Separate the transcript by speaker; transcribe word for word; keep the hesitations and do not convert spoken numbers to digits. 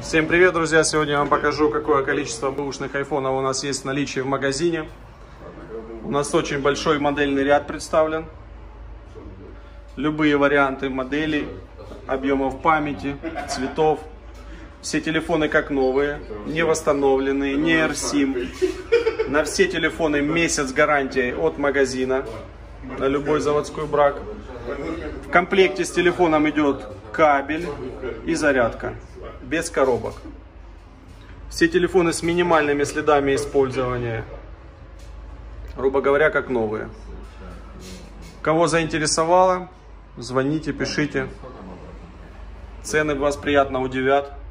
Speaker 1: Всем привет, друзья! Сегодня я вам покажу, какое количество бэушных айфонов у нас есть в наличии в магазине. У нас очень большой модельный ряд представлен. Любые варианты моделей, объемов памяти, цветов. Все телефоны как новые, не восстановленные, не AirSIM. На все телефоны месяц гарантии от магазина, на любой заводской брак. В комплекте с телефоном идет кабель и зарядка, без коробок. Все телефоны с минимальными следами использования, грубо говоря, как новые. Кого заинтересовало, звоните, пишите. Цены вас приятно удивят.